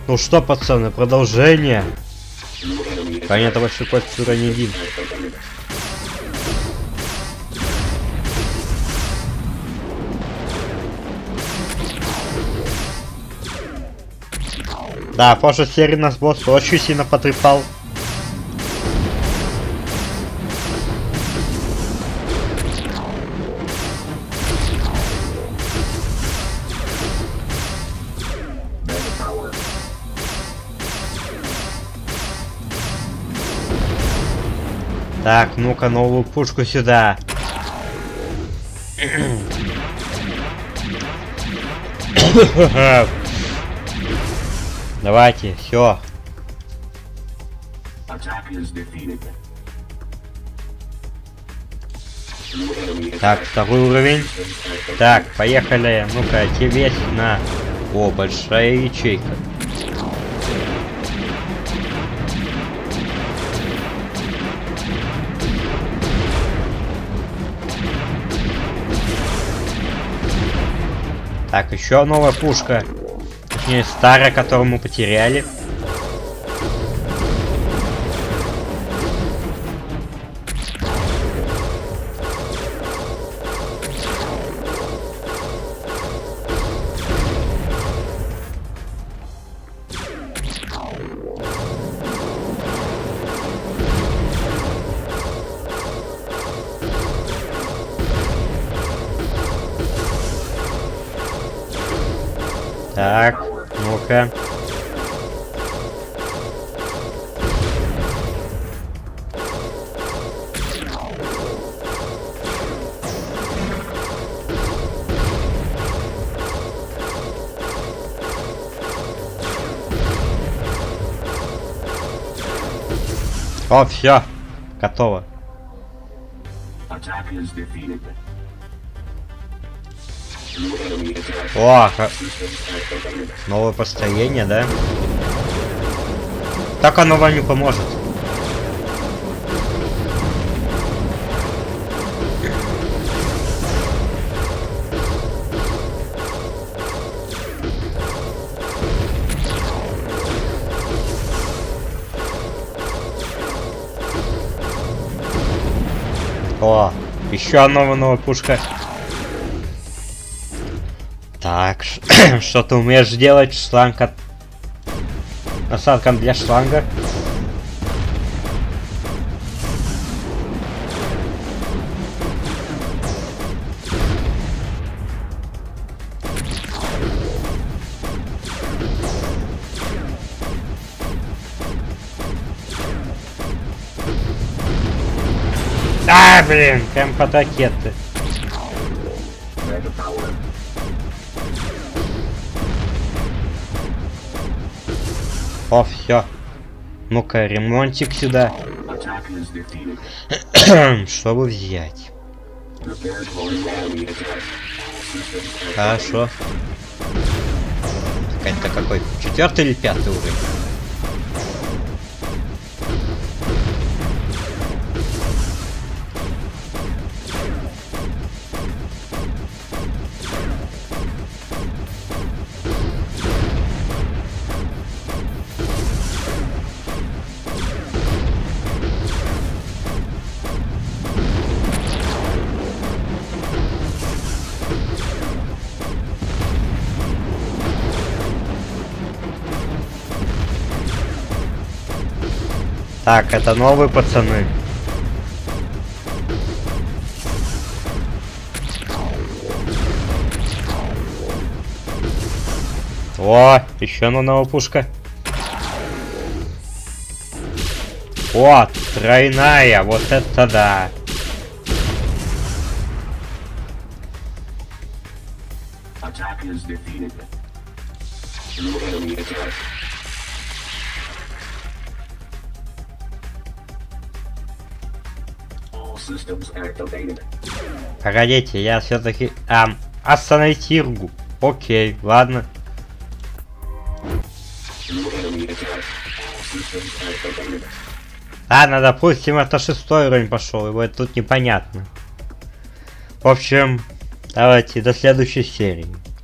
Ну что, пацаны, продолжение. Понятно, больше кость не один. Да, в прошлой серии нас босс очень сильно потрепал. Так, ну-ка, новую пушку сюда. Давайте, все. Так, второй уровень. Так, поехали. Ну-ка, тебе на. О, большая ячейка. Так, еще новая пушка. Точнее, старая, которую мы потеряли. Так, ну-ка. О, все, готово. О, новое построение, да? Так оно вам не поможет. О, еще новая пушка. Так, что ты умеешь делать? Шланг от... Насадка для шланга. А, блин, прям под ракеты. О, все. Ну-ка, ремонтик сюда. Чтобы взять. Хорошо. Это какой? 4-й или 5-й уровень? Так, это новые пацаны. О, еще новая пушка. О, тройная, вот это да. Погодите, я все-таки... остановить Иргу. Окей, ладно. Ладно, допустим, это 6-й уровень пошел, его тут непонятно. В общем, давайте до следующей серии.